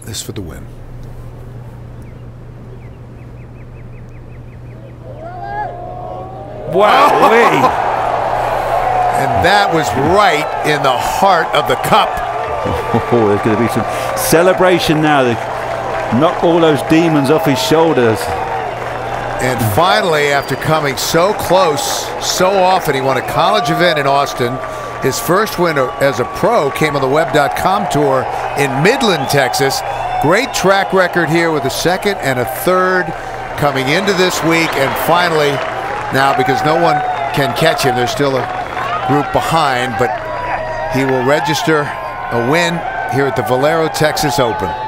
This for the win. Wow. And that was right in the heart of the cup. Oh, there's going to be some celebration now. They knock all those demons off his shoulders. And finally, after coming so close so often, he won a college event in Austin. His first win as a pro came on the Web.com tour in Midland, Texas. Great track record here with a second and a third coming into this week. And finally, now because no one can catch him, there's still a group behind, but he will register a win here at the Valero Texas Open.